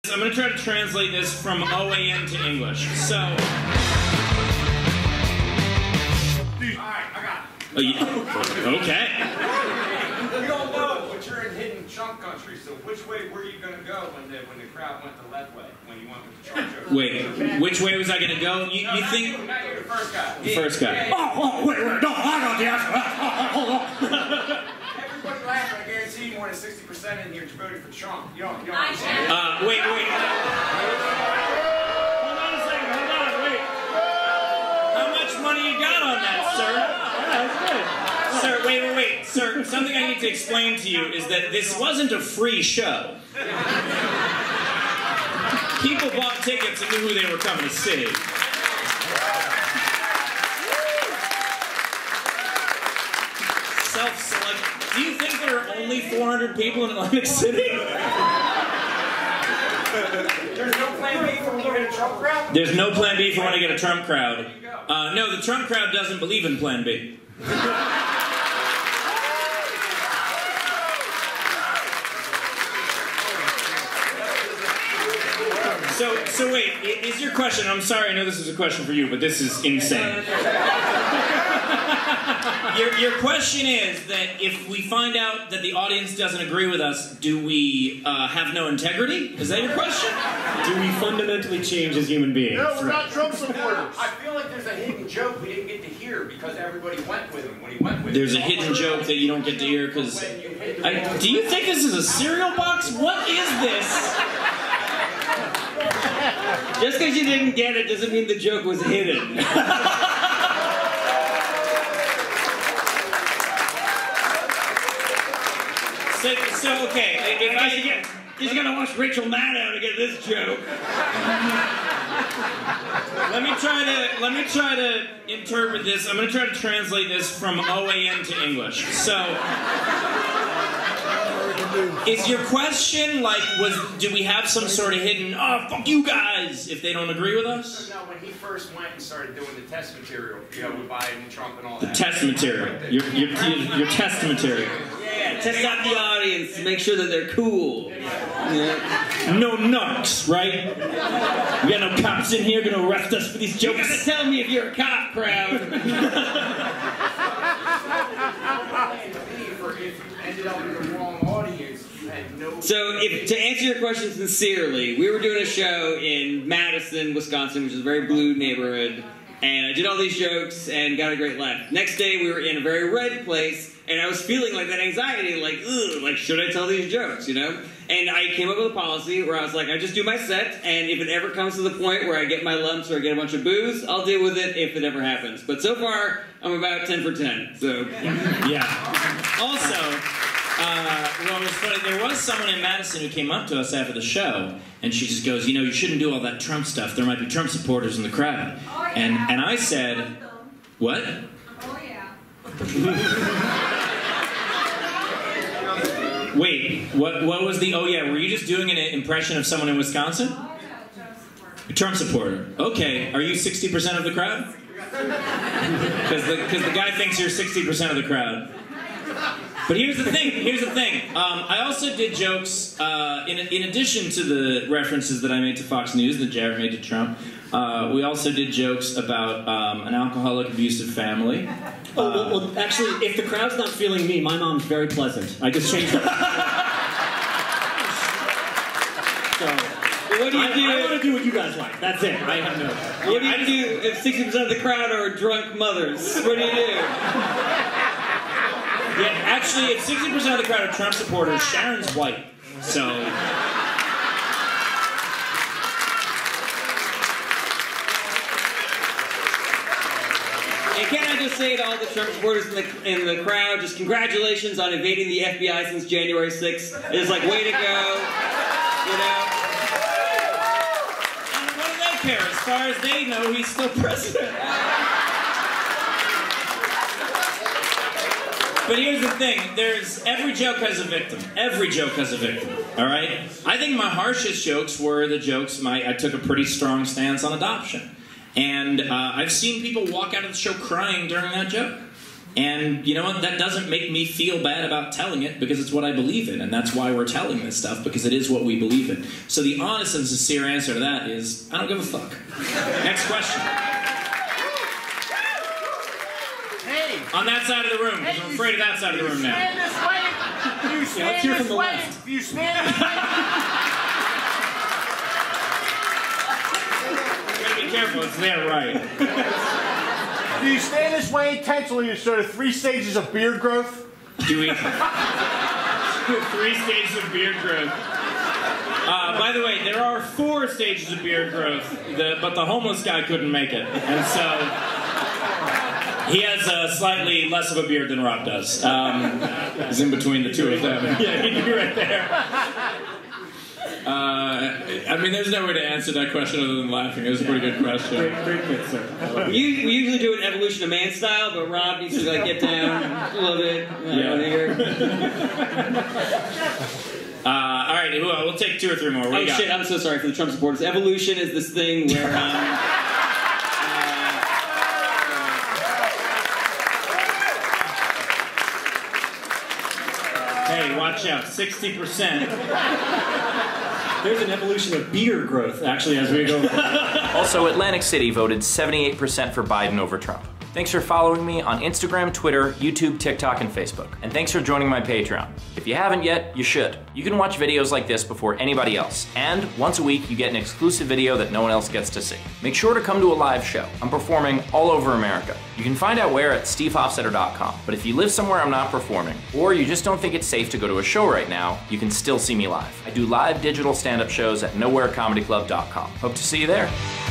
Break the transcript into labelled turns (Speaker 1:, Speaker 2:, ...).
Speaker 1: I'm going to try to translate this from OAN to English. So...
Speaker 2: Alright, I got it.
Speaker 1: Oh, yeah. Okay.
Speaker 2: We all know, but you're in hidden Trump country, so which way were you going to go when the crowd went the left way, when you went with the Trump joke?
Speaker 1: Wait, which way was I going to go? You think...
Speaker 2: Not you, the first guy.
Speaker 1: The first guy.
Speaker 2: Yeah.
Speaker 1: Wait, no, I got the answer. Hold on.
Speaker 2: Everybody laughing, I guarantee you more than 60% in here voted for Trump. You don't understand.
Speaker 1: Wait. Hold on a second, wait. How much money you got on that, sir? Yeah, that's good. Sir, wait. Sir, something I need to explain to you is that this wasn't a free show. People bought tickets and knew who they were coming to see. Self-select. Do you think there are only 400 people in Atlantic City?
Speaker 2: There's no plan B for when you get a Trump crowd?
Speaker 1: There's no plan B for when I get a Trump crowd. No, the Trump crowd doesn't believe in plan B. So wait, is your question, I'm sorry, I know this is a question for you, but this is insane. Your question is that if we find out that the audience doesn't agree with us, do we have no integrity? Is that your question?
Speaker 3: Do we fundamentally change as human beings?
Speaker 4: No, we're not Trump supporters.
Speaker 2: I feel like there's a hidden joke we didn't get to hear because everybody went with him when he went with him.
Speaker 1: There's a hidden joke that you don't get to hear because... Do you think this is a cereal box? What is this?
Speaker 3: Just because you didn't get it doesn't mean the joke was hidden.
Speaker 1: So okay, if I
Speaker 3: He's gonna watch Rachel Maddow to get this joke.
Speaker 1: let me try to interpret this. I'm gonna try to translate this from OAN to English. So, is your question like, do we have some sort of hidden, oh, fuck you guys, if they don't agree with us?
Speaker 2: No, when he first went and started doing the test material, you know, with Biden and Trump and all that.
Speaker 1: The test material. Your test material.
Speaker 3: Yeah, test out the audience to make sure that they're cool. Yeah.
Speaker 1: No nuts, right? We got no cops in here gonna arrest us for these jokes.
Speaker 3: You gotta tell me if you're a cop, crowd. So, to answer your question sincerely, we were doing a show in Madison, Wisconsin, which is a very blue neighborhood, and I did all these jokes and got a great laugh. Next day, we were in a very red place, and I was feeling like that anxiety, like, ugh, like, should I tell these jokes, you know? And I came up with a policy where I was like, I just do my set, and if it ever comes to the point where I get my lumps or I get a bunch of booze, I'll deal with it if it ever happens. But so far, I'm about 10 for 10, so.
Speaker 1: Yeah. Also, well, it was funny, there was someone in Madison who came up to us after the show, and she just goes, you know, you shouldn't do all that Trump stuff. There might be Trump supporters in the crowd.
Speaker 5: Oh, yeah.
Speaker 1: And I said, what?
Speaker 5: Oh, yeah.
Speaker 1: Wait, what was the, oh yeah, were you just doing an impression of someone in Wisconsin?
Speaker 5: Oh, yeah, Trump supporter.
Speaker 1: A Trump supporter. Okay, are you 60% of the crowd? Because the guy thinks you're 60% of the crowd. But here's the thing, I also did jokes, in addition to the references that I made to Fox News that Jared made to Trump, we also did jokes about an alcoholic, abusive family.
Speaker 3: Well, actually, if the crowd's not feeling me, my mom's very pleasant. I just changed it. So, what do you do? I want to do what you guys like. That's it. I have no. What do you do if 60% of the crowd are drunk mothers? What do you do?
Speaker 1: Yeah, actually, if 60% of the crowd are Trump supporters, Sharon's white. So.
Speaker 3: And can I just say to all the Trump supporters in the crowd, just congratulations on evading the FBI since January 6th. It's like, way to go, you know?
Speaker 1: And what do they care? As far as they know, he's still president. But here's the thing, every joke has a victim. Every joke has a victim, all right? I think my harshest jokes were the jokes, I took a pretty strong stance on adoption. And I've seen people walk out of the show crying during that joke. And you know what? That doesn't make me feel bad about telling it because it's what I believe in, and that's why we're telling this stuff, because it is what we believe in. So the honest and sincere answer to that is, I don't give a fuck. Next question.
Speaker 4: Hey!
Speaker 1: On that side of the room, because I'm afraid of that side of the room now.
Speaker 4: Stand this way! You stand this way! You stand this way!
Speaker 1: You gotta be careful, it's there right.
Speaker 4: Do you stand this way intentionally to show the 3 stages of beard growth?
Speaker 1: Do we? 3 stages of beard growth. By the way, there are 4 stages of beard growth, but the homeless guy couldn't make it. And so, he has slightly less of a beard than Rob does. He's in between the two of them. Yeah, he'd be right there. I mean, there's no way to answer that question other than laughing. It was a pretty good question.
Speaker 2: Great bit, sir.
Speaker 3: We usually do an evolution of man style, but Rob needs to like get down a little bit. Here.
Speaker 1: All right, we'll take 2 or 3 more. What do
Speaker 3: Oh
Speaker 1: you got?
Speaker 3: shit! I'm so sorry for the Trump supporters. Evolution is this thing where.
Speaker 1: Hey, watch out! 60%.
Speaker 2: There's an evolution of beard growth, actually, as we go.
Speaker 6: Also, Atlantic City voted 78% for Biden over Trump. Thanks for following me on Instagram, Twitter, YouTube, TikTok, and Facebook. And thanks for joining my Patreon. If you haven't yet, you should. You can watch videos like this before anybody else. And once a week, you get an exclusive video that no one else gets to see. Make sure to come to a live show. I'm performing all over America. You can find out where at stevehofstetter.com. But if you live somewhere I'm not performing, or you just don't think it's safe to go to a show right now, you can still see me live. I do live digital stand-up shows at nowherecomedyclub.com. Hope to see you there.